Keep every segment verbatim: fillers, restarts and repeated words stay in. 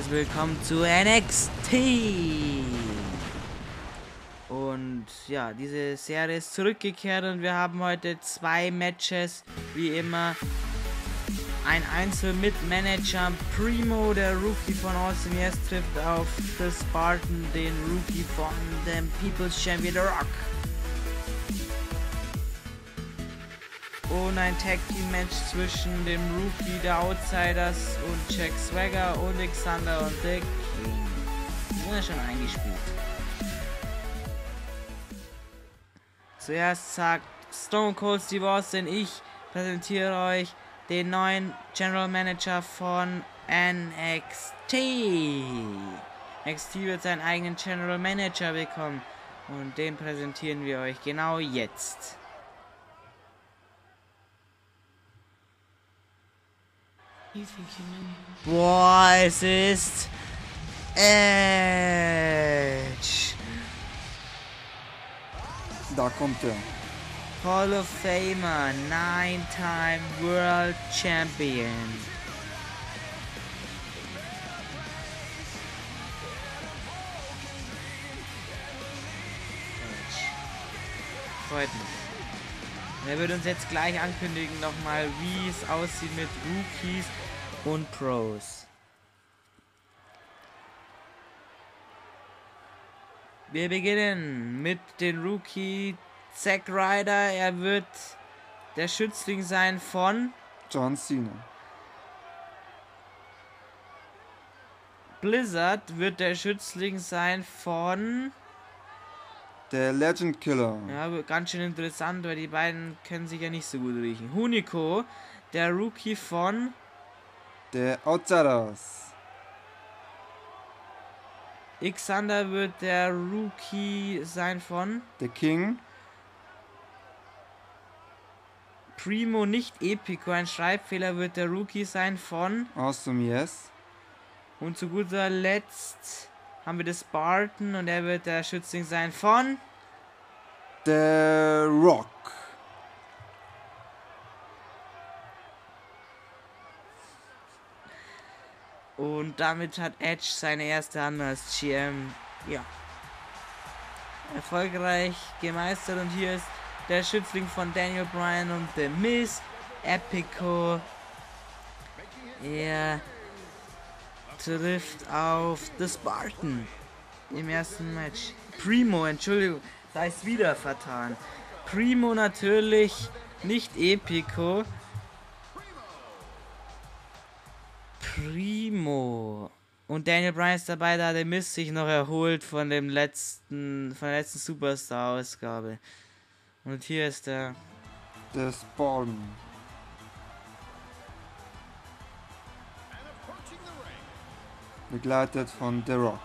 herzliches Willkommen zu N X T. Und ja, diese Serie ist zurückgekehrt und wir haben heute zwei Matches, wie immer. Ein Einzel mit Manager Primo, der Rookie von Awesome Yes, trifft auf The Spartan, den Rookie von dem People's Champion The Rock. Und ein Tag Team Match zwischen dem Rookie der Outsiders und Jack Swagger und Alexander und The King. Die sind ja schon eingespielt. Zuerst sagt Stone Cold Steve Austin, ich präsentiere euch den neuen General Manager von N X T. N X T wird seinen eigenen General Manager bekommen und den präsentieren wir euch genau jetzt. Boah, es ist Edge. Da kommt er. Hall of Famer, nine-time World Champion. Edge. Freut mich. Er wird uns jetzt gleich ankündigen nochmal, wie es aussieht mit Rookies und Pros. Wir beginnen mit dem Rookie Zack Ryder. Er wird der Schützling sein von John Cena. Blizzard wird der Schützling sein von Der Legend Killer. Ja, ganz schön interessant, weil die beiden können sich ja nicht so gut riechen. Hunico, der Rookie von Der Outsiders. Xander wird der Rookie sein von Der King. Primo, nicht Epico, ein Schreibfehler, wird der Rookie sein von Awesome Yes. und zu guter Letzt haben wir das Spartan und er wird der Schützling sein von Der Rock. und damit hat Edge seine erste Hand als G M ja erfolgreich gemeistert und hier ist der Schützling von Daniel Bryan und The Miz, Epico. Er trifft auf The Spartan im ersten Match. Primo, Entschuldigung, da ist wieder vertan. Primo natürlich, nicht Epico. Primo. Und Daniel Bryan ist dabei, da der Miz sich noch erholt von dem letzten, von der letzten Superstar-Ausgabe. Und hier ist der Der Spartan. Begleitet von The Rock.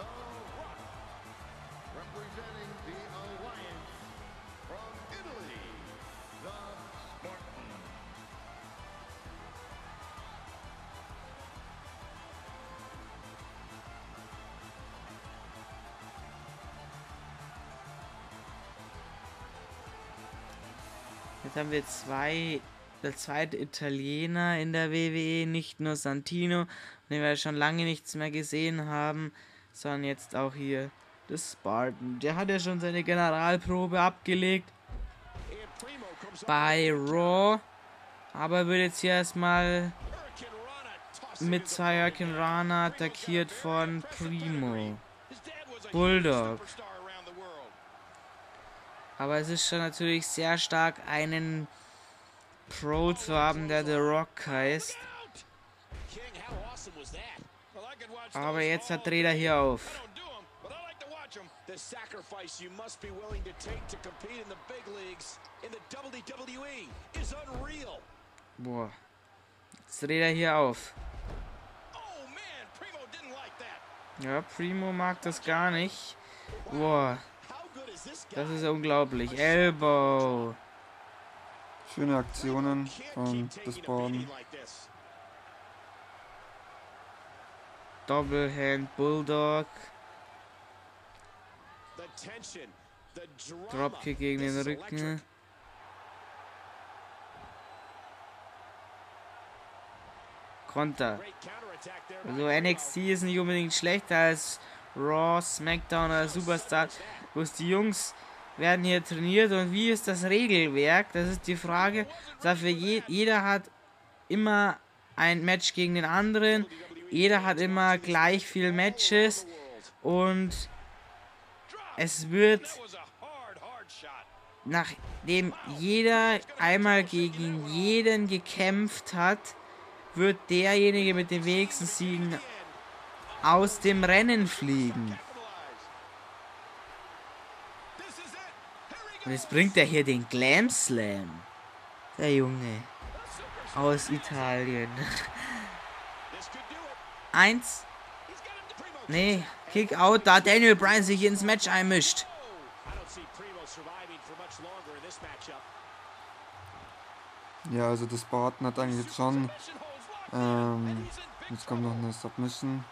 Jetzt haben wir zwei, der zweite Italiener in der W W E, nicht nur Santino, den wir schon lange nichts mehr gesehen haben, sondern jetzt auch hier das Spartan. Der hat ja schon seine Generalprobe abgelegt bei Raw, aber wird jetzt hier erstmal mit zwei Hurricane Rana attackiert von Primo. Bulldog. Aber es ist schon natürlich sehr stark, einen Pro zu haben, der The Rock heißt. Aber jetzt hat Räder hier auf. Boah. Jetzt dreht er hier auf. Ja, Primo mag das gar nicht. Boah. Das ist unglaublich. Elbow. Schöne Aktionen von The Spartan. Doublehand Bulldog. Dropkick gegen den Rücken. Konter. Also N X T ist nicht unbedingt schlechter als Raw, SmackDown oder Superstar. Bloß die Jungs werden hier trainiert. Und wie ist das Regelwerk? Das ist die Frage. Dafür je, jeder hat immer ein Match gegen den anderen. Jeder hat immer gleich viel Matches. Und es wird, nachdem jeder einmal gegen jeden gekämpft hat, wird derjenige mit den wenigsten Siegen aus dem Rennen fliegen. Und jetzt bringt er hier den Glam Slam. Der Junge. Aus Italien. Eins. Nee, Kick out, da Daniel Bryan sich ins Match einmischt. Ja, also das Barton hat eigentlich jetzt schon. Ähm, jetzt kommt noch eine Submission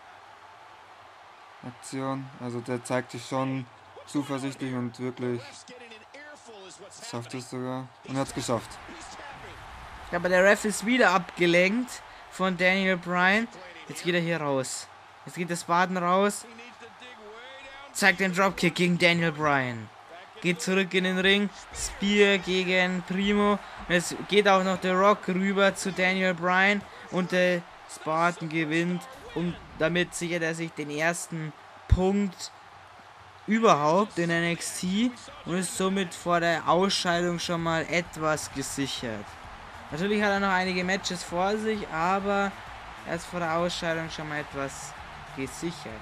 Aktion. Also der zeigt sich schon zuversichtlich und wirklich schafft es sogar. Und er hat es geschafft. Aber der Ref ist wieder abgelenkt von Daniel Bryan. Jetzt geht er hier raus. Jetzt geht das Barton raus. Zeigt den Dropkick gegen Daniel Bryan. Geht zurück in den Ring. Spear gegen Primo. Und jetzt geht auch noch der Rock rüber zu Daniel Bryan. Und der Spartan gewinnt. Und damit sichert er sich den ersten Punkt überhaupt in N X T. Und ist somit vor der Ausscheidung schon mal etwas gesichert. Natürlich hat er noch einige Matches vor sich. Aber er ist vor der Ausscheidung schon mal etwas gesichert.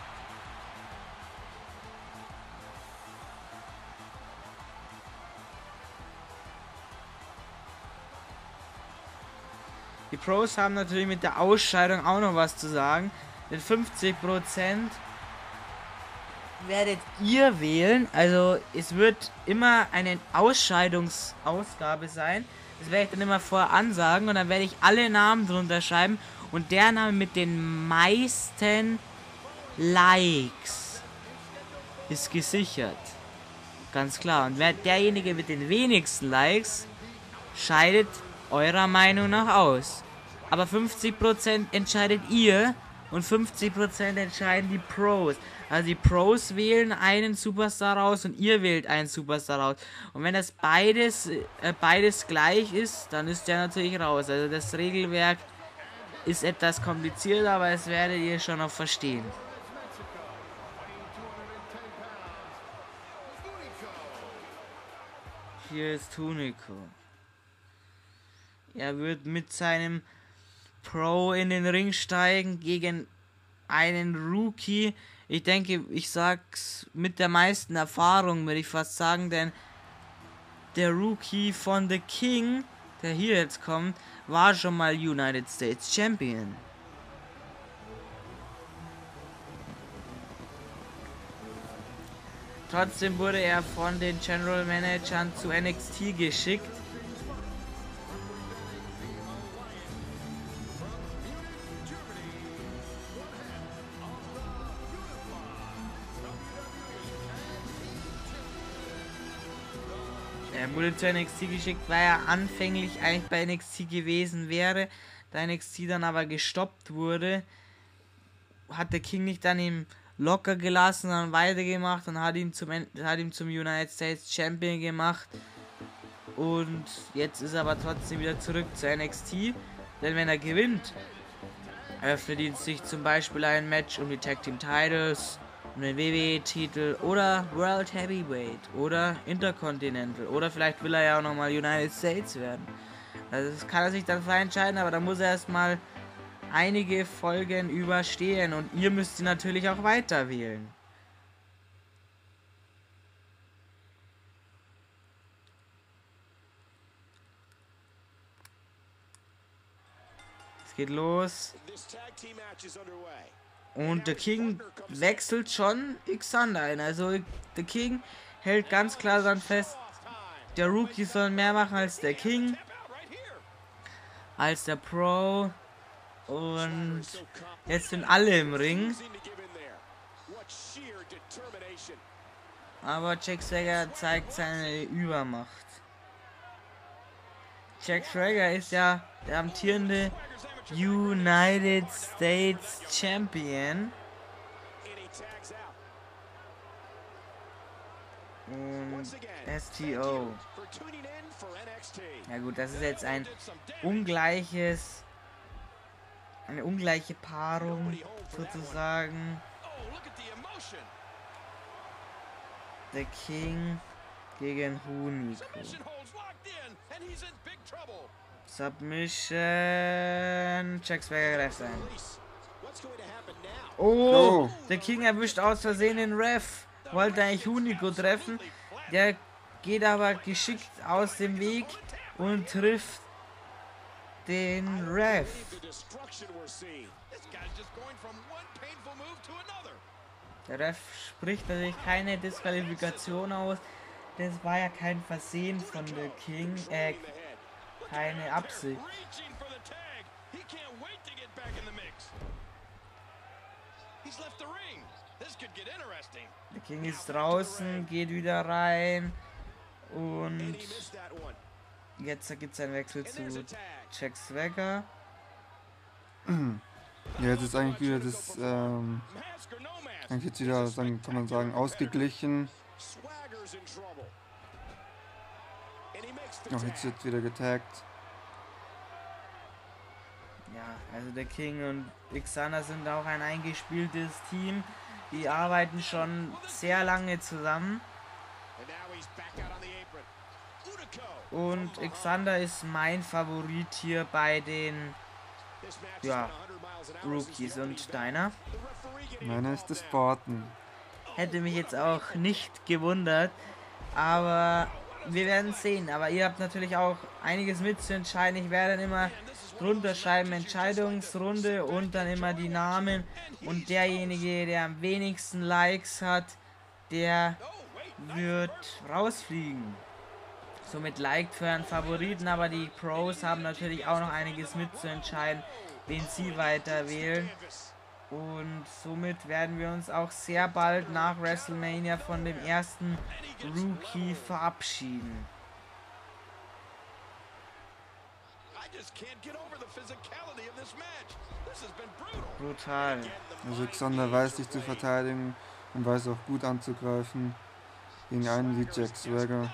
Die Pros haben natürlich mit der Ausscheidung auch noch was zu sagen. Denn fünfzig Prozent werdet ihr wählen. Also es wird immer eine Ausscheidungsausgabe sein. Das werde ich dann immer vorher ansagen. Und dann werde ich alle Namen drunter schreiben. Und der Name mit den meisten Likes ist gesichert. Ganz klar. Und wer derjenige mit den wenigsten Likes scheidet eurer Meinung nach aus. Aber fünfzig Prozent entscheidet ihr und fünfzig Prozent entscheiden die Pros. Also die Pros wählen einen Superstar raus und ihr wählt einen Superstar raus. Und wenn das beides, äh, beides gleich ist, dann ist der natürlich raus. Also das Regelwerk ist etwas kompliziert, aber das werdet ihr schon noch verstehen. Hier ist Hunico. Er wird mit seinem Pro in den Ring steigen gegen einen Rookie. Ich denke, ich sag's mit der meisten Erfahrung, würde ich fast sagen, denn der Rookie von The King, der hier jetzt kommt, war schon mal United States Champion. Trotzdem wurde er von den General Managern zu N X T geschickt. Er wurde zu N X T geschickt, weil er anfänglich eigentlich bei N X T gewesen wäre. Da N X T dann aber gestoppt wurde, hat der King nicht dann ihm locker gelassen, dann weitergemacht und hat ihn zum hat ihn zum United States Champion gemacht. Und jetzt ist er aber trotzdem wieder zurück zu N X T. Denn wenn er gewinnt, eröffnet ihn sich zum Beispiel ein Match um die Tag Team Titles, um den W W E-Titel oder World Heavyweight oder Intercontinental oder vielleicht will er ja auch nochmal United States werden. Also das kann er sich dann frei entscheiden, aber da muss er erstmal einige Folgen überstehen und ihr müsst sie natürlich auch weiter wählen. Es geht los. Und The King wechselt schon Xander ein. Also The King hält ganz klar dann fest, der Rookie soll mehr machen als der King, als der Pro. Und jetzt sind alle im Ring. Aber Jack Swagger zeigt seine Übermacht. Jack Swagger ist ja der amtierende United States Champion. Und S T O. Ja gut, das ist jetzt ein ungleiches, eine ungleiche Paarung sozusagen. The King gegen Hunico. Submission. Jack Swagger greift ein. Oh, der King erwischt aus Versehen den Ref. Wollte eigentlich Hunico treffen. Der geht aber geschickt aus dem Weg und trifft den Ref. Der Ref spricht natürlich keine Disqualifikation aus. Das war ja kein Versehen von der King, äh, keine Absicht. Der King ist draußen, geht wieder rein und jetzt gibt es einen Wechsel zu Jack Swagger. Ja, jetzt ist eigentlich wieder das, ähm, eigentlich jetzt wieder, sagen, kann man sagen, ausgeglichen. Auch jetzt wird wieder getaggt. Ja, also der King und Xander sind auch ein eingespieltes Team. Die arbeiten schon sehr lange zusammen. Und Xander ist mein Favorit hier bei den ja, Rookies. Und deiner? Meiner ist das Spartan. Hätte mich jetzt auch nicht gewundert, aber wir werden sehen. Aber ihr habt natürlich auch einiges mitzuentscheiden. Ich werde dann immer drunter schreiben, Entscheidungsrunde und dann immer die Namen. Und derjenige, der am wenigsten Likes hat, der wird rausfliegen. Somit liked für einen Favoriten, aber die Pros haben natürlich auch noch einiges mitzuentscheiden, wen sie weiter wählen. Und somit werden wir uns auch sehr bald nach WrestleMania von dem ersten Rookie verabschieden. Brutal. Also Xander weiß sich zu verteidigen und weiß auch gut anzugreifen. Gegen einen wie Jack Swagger.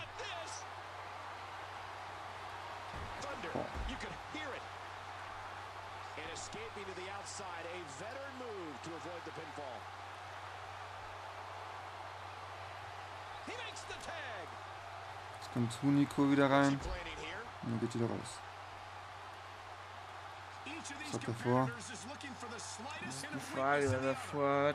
Jetzt kommt Hunico wieder rein. Und dann geht wieder raus. Was hat er vor? Das ist die Frage, was er vorhat.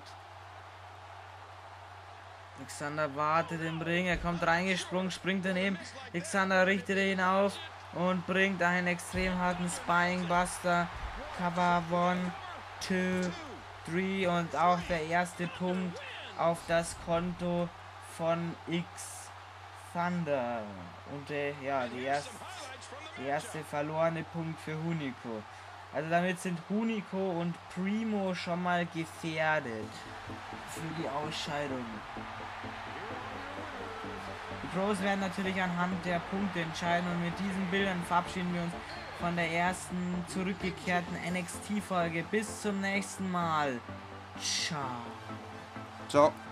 Xander wartet im Ring, er kommt reingesprungen, springt daneben. Xander richtet ihn auf und bringt einen extrem harten Spying Buster. Cover one, two, three und auch der erste Punkt auf das Konto von X Thunder. Und äh, ja, die erste, der erste verlorene Punkt für Hunico. Also damit sind Hunico und Primo schon mal gefährdet für die Ausscheidung. Die Pros werden natürlich anhand der Punkte entscheiden und mit diesen Bildern verabschieden wir uns von der ersten zurückgekehrten N X T-Folge. Bis zum nächsten Mal. Ciao. Ciao.